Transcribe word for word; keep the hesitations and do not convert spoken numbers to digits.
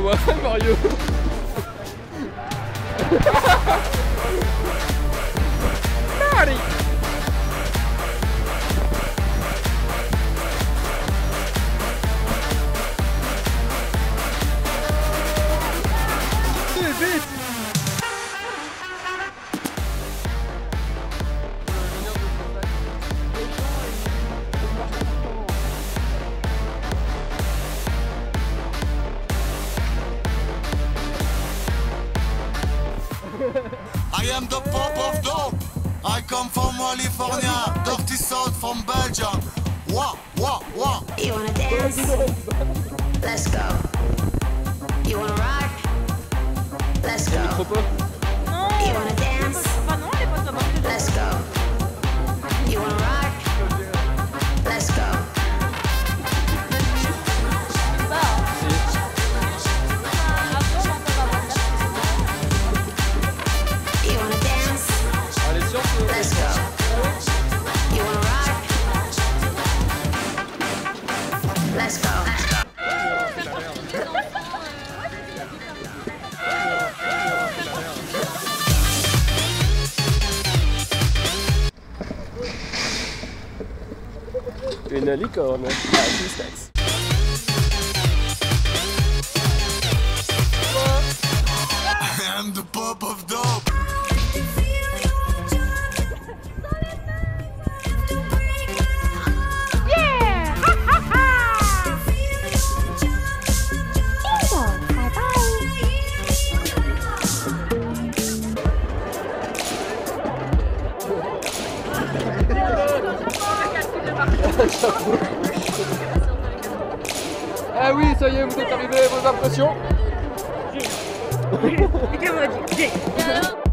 moi, Mario. Mario. Vite. I am the Pope of Dope. I come from California, dirty south from Belgium. Wah, wah, wah. You wanna dance? Let's go. You wanna rock? Let's go. You wanna dance? Let's go. You wanna rock? Let's go. You wanna dance? Let's go. You wanna rock? Let's go. Une licorne à Pistax. I am the Pope of Dope. Ah oui, ça y est, vous êtes arrivés, vos impressions. Et que m'a dit